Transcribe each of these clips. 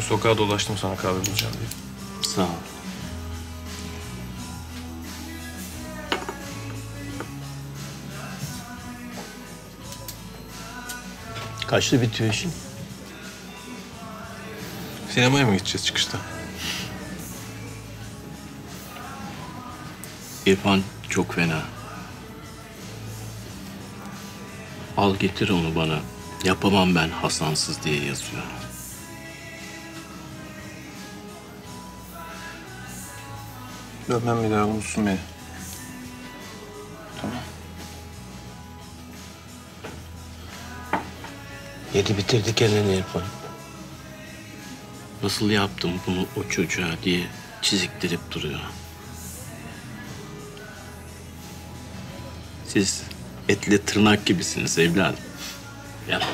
sokağa dolaştım sana kahve bulacağım diye. Sağ ol. Kaçta bitiyor işin? Sinemaya mı gideceğiz çıkışta? İrfan çok fena. Al getir onu bana. Yapamam ben Hasansız diye yazıyor. Dönmem bir daha unutsun beni. Tamam. Yedi bitirdi kendini İrfan. Nasıl yaptım bunu o çocuğa diye çiziktirip duruyor. Siz etle tırnak gibisiniz evladım. Yapma.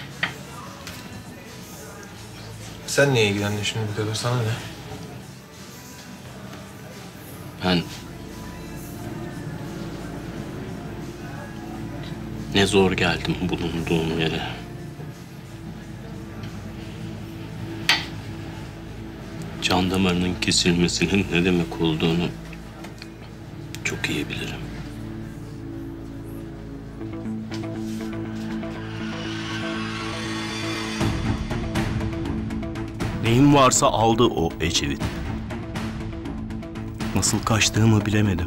Sen niye ilgilendin şimdi bu kadar? Sana ne? Ben... Ne zor geldim bulunduğum yere. Can damarının kesilmesinin ne demek olduğunu çok iyi bilirim. Neyim varsa aldı o Ecevit. Nasıl kaçtığımı bilemedim.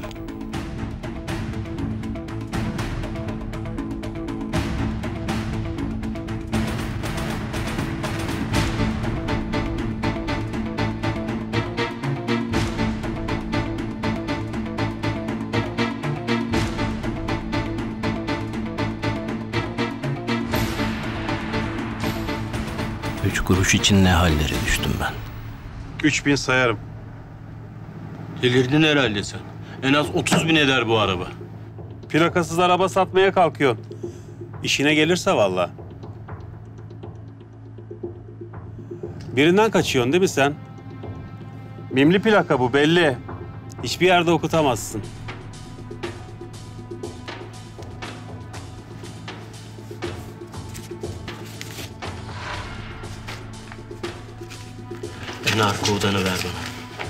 Üç kuruş için ne hallere düştüm ben. 3000 sayarım. Delirdin herhalde sen. En az 30.000 eder bu araba. Plakasız araba satmaya kalkıyorsun. İşine gelirse vallahi. Birinden kaçıyorsun değil mi sen? Mimli plaka bu belli. Hiçbir yerde okutamazsın. Arka odanı ver bana.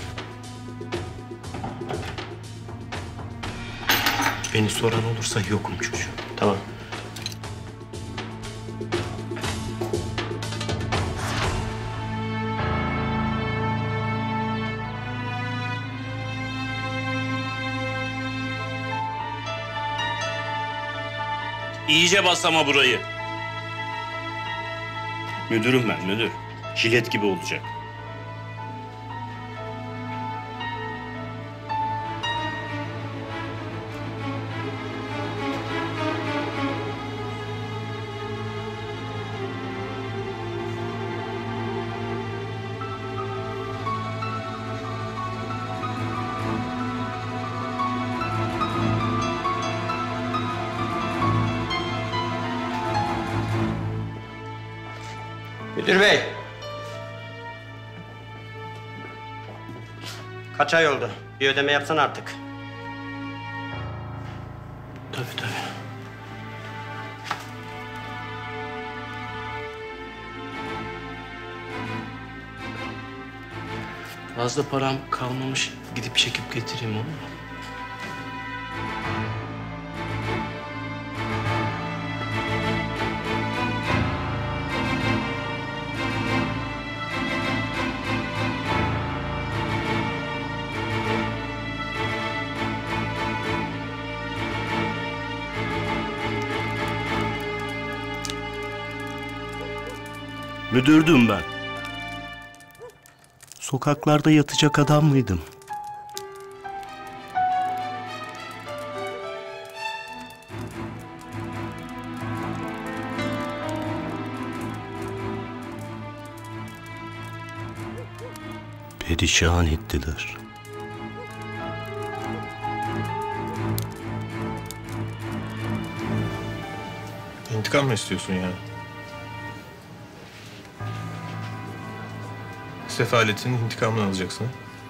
Beni soran olursa yokum çocuğum. Tamam. İyice bas ama burayı. Müdürüm ben, müdür. Jilet gibi olacak. Müdür bey. Kaç ay oldu? Bir ödeme yapsan artık. Tabii tabii. Fazla param kalmamış. Gidip çekip getireyim onu. Müdürdüm ben. Sokaklarda yatacak adam mıydım? Perişan ettiler. İntikam mı istiyorsun yani? Sefaletinin intikamını alacaksın.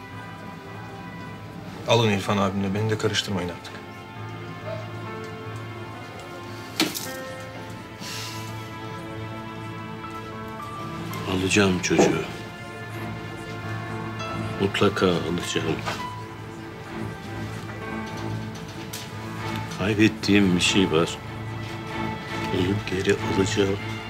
Alın İrfan abimle, beni de karıştırmayın artık. Alacağım çocuğu. Mutlaka alacağım. Kaybettiğim bir şey var. Onu geri alacağım.